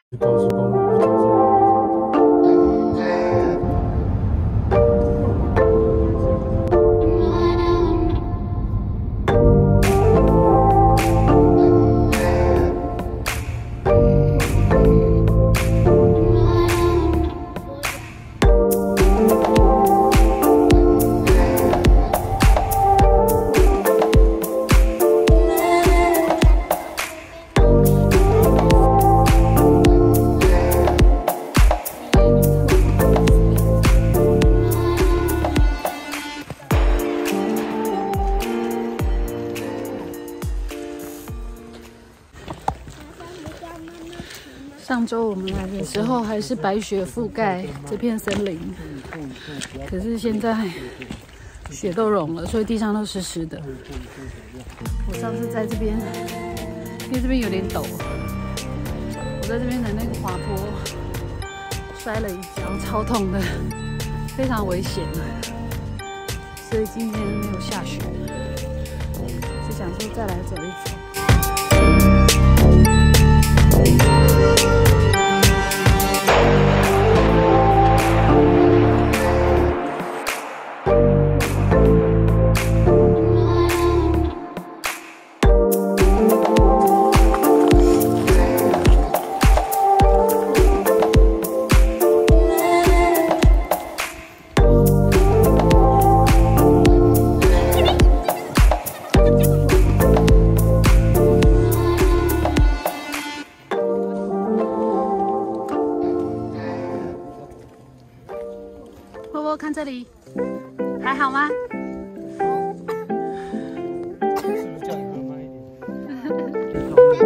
高速公路不走这上周我们来的时候还是白雪覆盖这片森林，可是现在雪都融了，所以地上都湿湿的。我上次在这边，因为这边有点陡，我在这边的那个滑坡摔了一跤，超痛的，非常危险。所以今天没有下雪，是想说再来走一走。波波，看这里，还好吗？ 是不是叫你慢慢一点？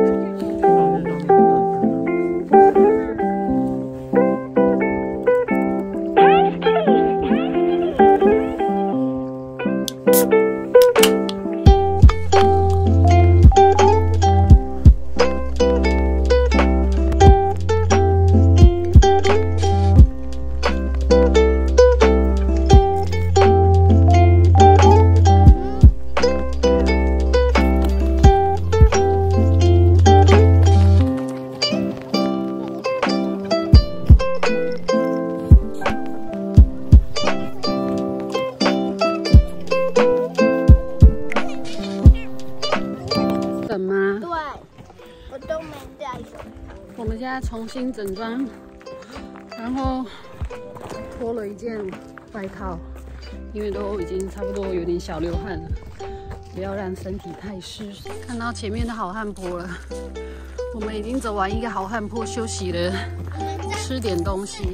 我们现在重新整装，然后脱了一件外套，因为都已经差不多有点小流汗了，不要让身体太湿。看到前面的好汉坡了，我们已经走完一个好汉坡，休息了，吃点东西。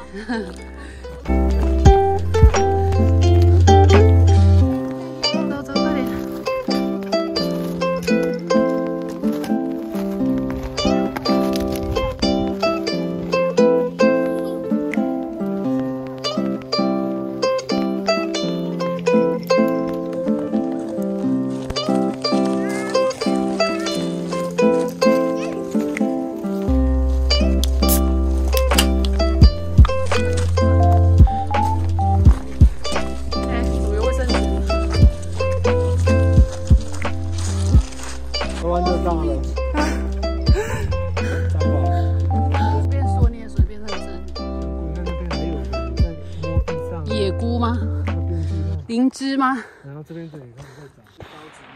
野菇吗？灵芝吗？ 然后这边这里开始在长。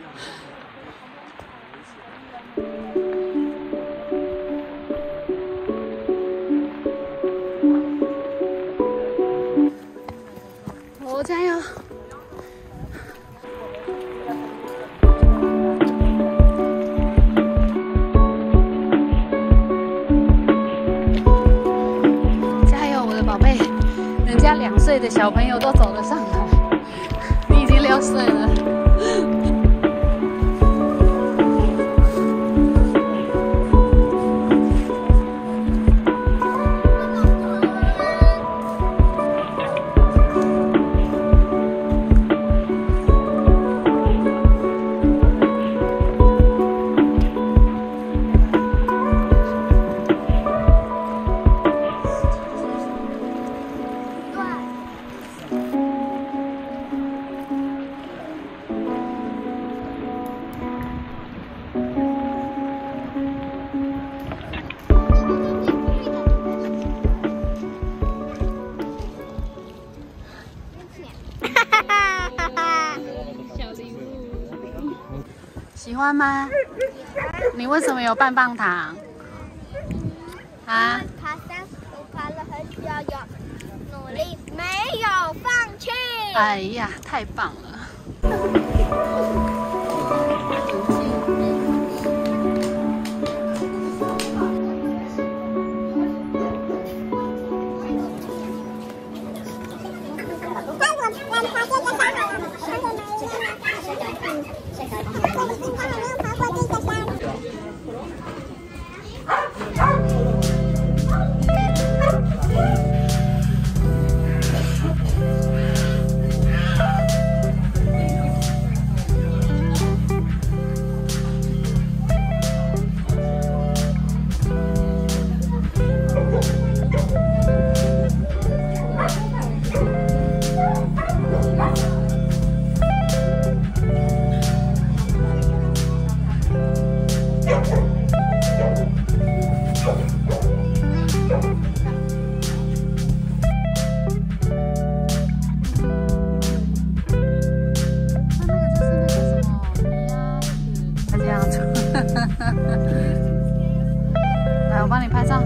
哦，加油！加油，我的宝贝！人家2岁的小朋友都走得上来，你已经6岁了。 喜欢吗？你为什么有棒棒糖？啊？ 爬山，我爬了很久，有努力，没有放弃。 哎呀，太棒了！来，我帮你拍照。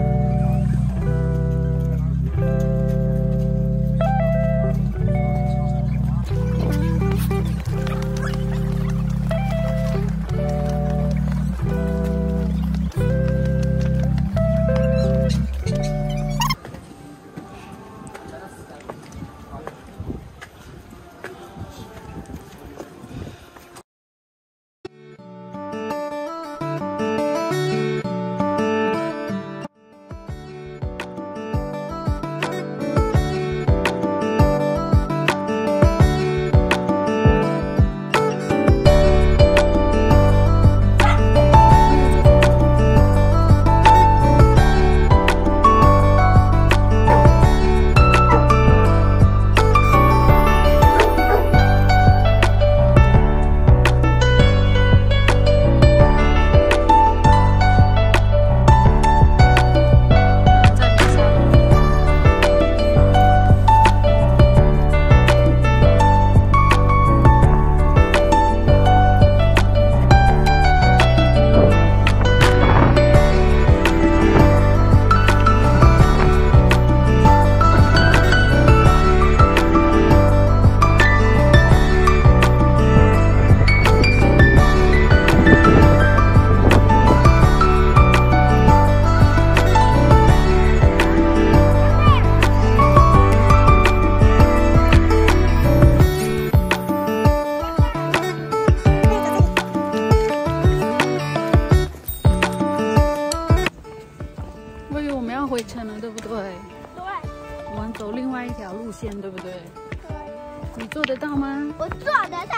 回程了，对不对？ 对。 我们走另外一条路线，对不对？ 对。 你做得到吗？ 我做得到。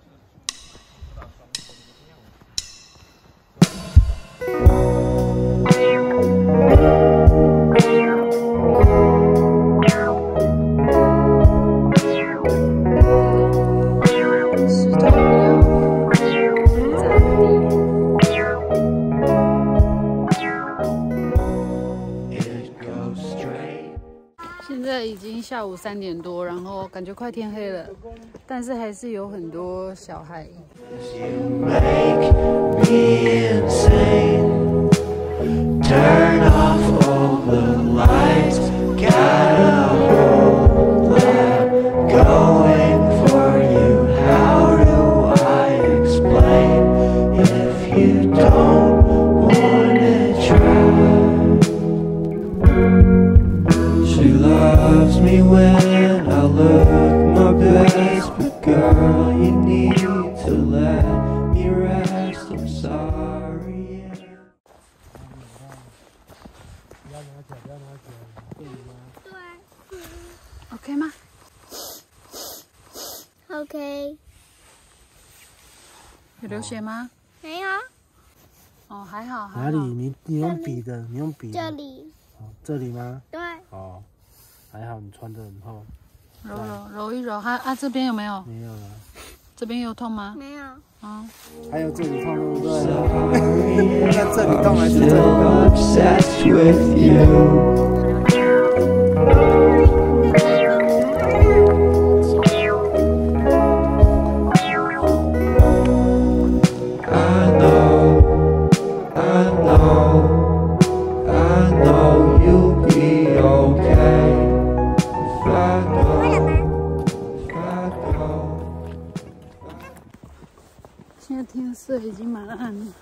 现在已经下午3点多，然后感觉快天黑了，但是还是有很多小孩。 Loves me when I look my best, but girl, you need to let me rest. I'm sorry. OK 吗 ？OK。 有流血吗？ 没有。 哦，还好。 哪里？你用笔的？你用笔的？ 这里。 哦，这里吗？ 对。 哦。还好你穿得很厚， 揉一揉，这边有没有？ 没有了。这边有痛吗？ 没有。 啊， 还有这里痛对不对？那这里痛还是这里痛？ 已经蛮暗了，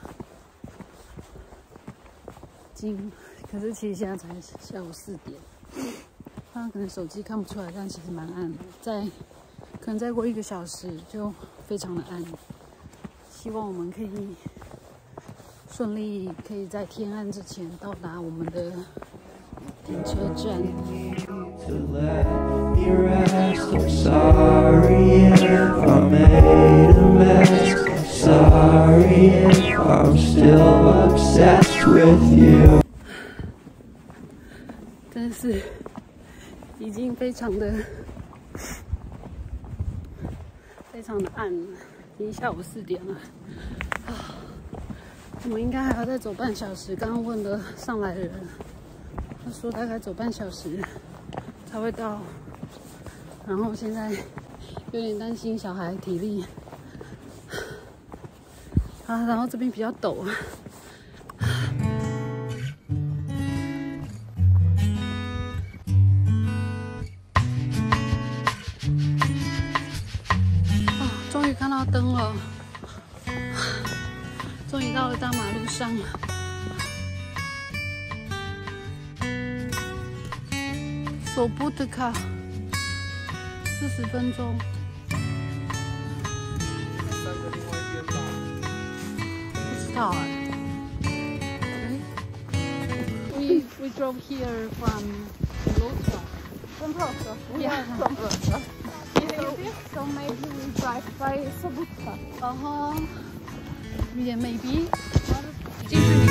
可是其实现在才下午4点，大家可能手机看不出来，但其实蛮暗的。可能再过1个小时就非常的暗。希望我们可以顺利，可以在天暗之前到达我们的停车站。 To let me rest. I'm sorry if I made a mess. I'm sorry if I'm still obsessed with you. 真是已经非常的暗了，已经下午4点了。我们应该还要再走半小时。刚刚问了上来的人，他说大概走半小时才会到。然后现在有点担心小孩体力啊，然后这边比较陡。终于看到灯了，终于到了大马路上了。索布特卡，40分钟。不知道哎。We drove here from Lhasa. From Lhasa? Yeah. From Lhasa. So maybe we drive by Sobota. Yeah, maybe. 进去。